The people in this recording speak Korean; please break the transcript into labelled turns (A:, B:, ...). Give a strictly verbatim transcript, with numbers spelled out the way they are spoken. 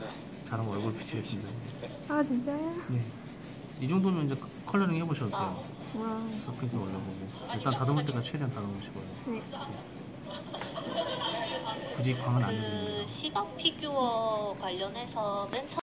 A: 잘하면 얼굴 비치겠습니다.
B: 아 진짜요?
A: 네. 이 정도면 이제 컬러링 해보셔도 돼요.
B: 와.
A: 서페이스 올려보고 일단 다듬을 때가 최대한 다듬으시고요.
B: 네.
A: 굳이 광은 안
C: 그
A: 해줍니다.
C: 시각 피규어 관련해서 맨 처음